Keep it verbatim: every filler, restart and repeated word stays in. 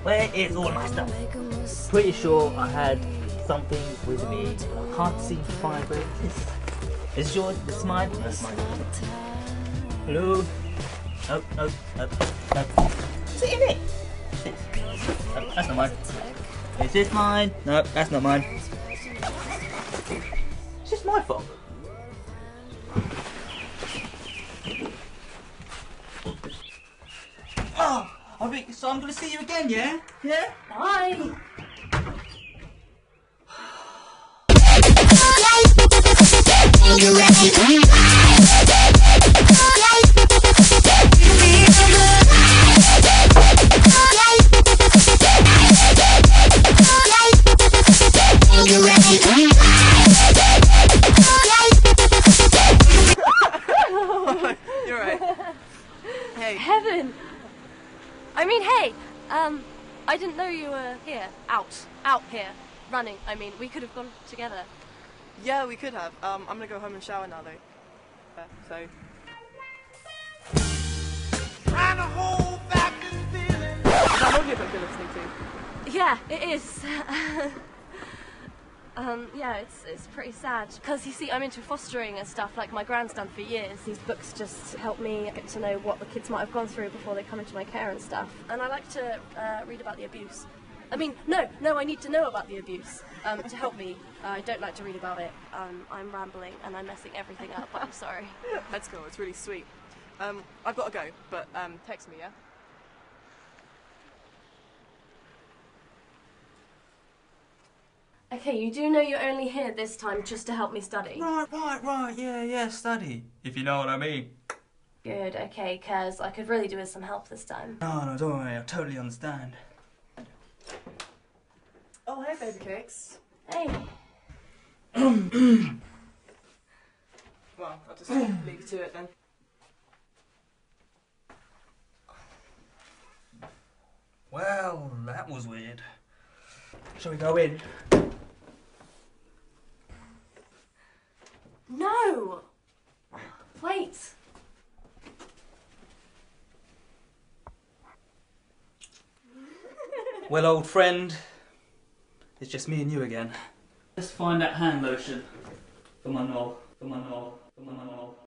Where is all my stuff? Pretty sure I had something with me. I can't see fibre. Is this yours? This is mine? That's mine. Hello? Oh, oh, oh, oh. Is it in it? This. Oh, that's not mine. Is this mine? No, that's not mine. It's just my fault. Oh, I think, so I'm gonna see you again, yeah? Yeah? Bye! You're right. Hey. Heaven! I mean, hey, um, I didn't know you were here. Out. Out here. Running. I mean, we could have gone together. Yeah, we could have. Um, I'm gonna go home and shower now, though. Uh, so. Trying to hold back this feeling. Is that an audiobook you're listening to? Yeah, it is. um, yeah, it's it's pretty sad. Because, you see, I'm into fostering and stuff like my gran's done for years. These books just help me get to know what the kids might have gone through before they come into my care and stuff. And I like to uh, read about the abuse. I mean, no, no, I need to know about the abuse um, to help me. Uh, I don't like to read about it. Um, I'm rambling and I'm messing everything up. I'm sorry. That's cool. It's really sweet. Um, I've got to go, but um, text me, yeah? Okay, you do know you're only here this time just to help me study? Right, right, right, yeah, yeah, study. If you know what I mean. Good, okay, because I could really do with some help this time. No, no, don't worry, I totally understand. Oh, hey, baby cakes. Hey. Well, I'll just leave you to it then. Well, that was weird. Shall we go in? No! Wait! Well, old friend, it's just me and you again. Let's find that hand lotion for my knoll, for my knoll, for my knoll.